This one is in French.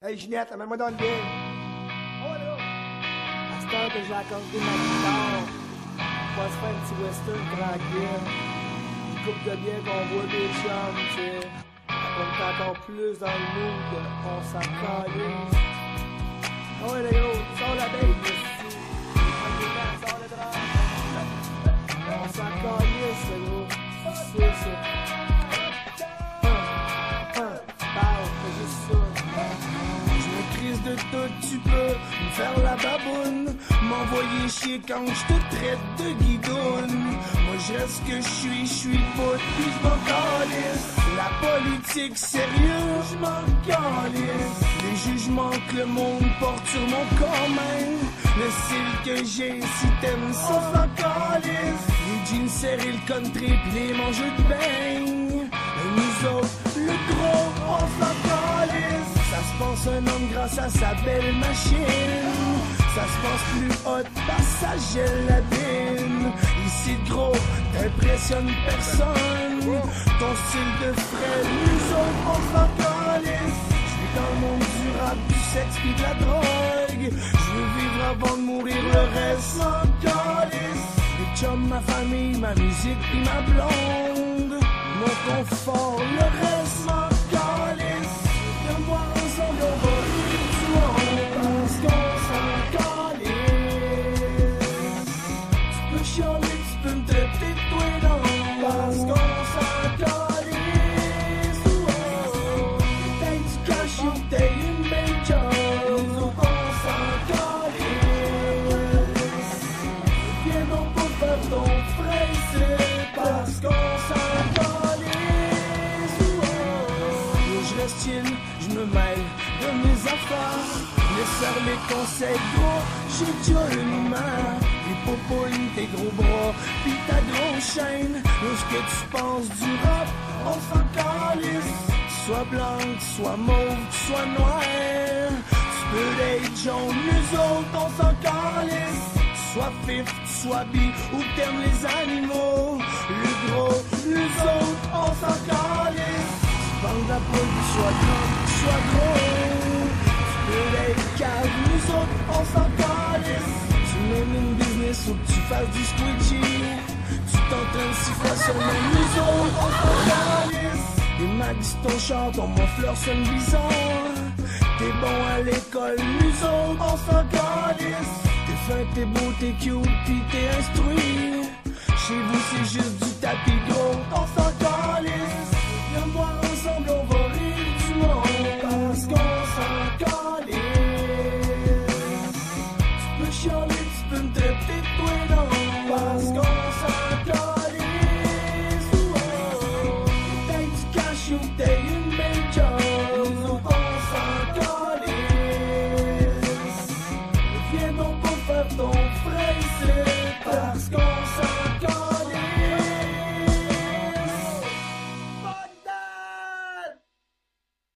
Hey Ginette, amène-moi dans le lit. Oh là! À cette heure que j'ai accordé ma guitare, on va se faire un petit western tranquille. Une coupe de bière qu'on voit des chums, tu sais. On est encore plus dans le mood, on s'en calisse. Oh ouais les gros, sors la baie ici. Sors le drap. On s'en calisse les gros. C'est ça. De tout, tu peux me faire la baboune, m'envoyer chier quand je te traite de guidoune. Moi je reste que je suis pas, puis je m'en calisse. La politique sérieux, je m'en calisse. Les jugements que le monde porte sur mon corps même, le style que j'ai, si t'aimes ça, on s'en calisse. Les jeans serrés, le country, pis les mangeux de beignes. Nous autres, le gros, on s'en calisse. Ça se pense un homme grâce à sa belle machine. Ça se pense plus hot parce que ça gèle la bine. Ici de gros, t'impressionnes personne. Ton style de frêle, nous autres on s'en calisse. J'suis dans le monde du rap, du sexe pis de la drogue. J'veux vivre avant de mourir, le reste s'en calisse. Les chums, ma famille, ma musique pis ma blonde. Mon confort, le reste s'en calisse. Viens me voir ensemble, on va rire du monde parce qu'on s'en calisse. Tu peux chialer, tu peux me traiter de toi non parce qu'on s'en calisse. Peut-être du cash ou peut-être une belle job. Nous autres, on s'en calisse. Viens donc pas faire ton frais ici parce qu'on s'en calisse. Je reste chill, je me mêle de mes affaires. Laisse les conseils gros, j'ai déjà une main. Les popouilles, tes gros bras, pis ta grosse chaîne. Lorsque tu penses du rap, on s'en calisse. Sois blanc, sois mauve, sois noir. Tu peux être jaune, nous autres, on s'en calisse. Sois fif, sois bi, ou t'aimes les animaux. Le gros, nous autres, on s'en calisse. Bande la poule, sois grand, sois gros. Tu peux être cave, nous autres, on s'en calisse. Tu mènes une business ou que tu fasses du squidgy. Tu t'entraînes si fort sur nous autres, on s'en calisse. Les mags sur ton char, ton fleur sonne bizarre. T'es bon à l'école, nous autres, on s'en calisse. T'es fin, t'es beau, t'es cute, pis t'es instruit. Chez vous, c'est juste du tapis gros, on s'en calisse. Viens me voir ensemble, on va rire du monde parce qu'on s'en calisse. Tu peux chialer, tu peux me traiter de toi non parce qu'on s'en calisse. Peut-être du cash ou peut-être une belle job. Nous autres, on s'en calisse. Viens donc pas faire ton frais ici parce qu'on s'en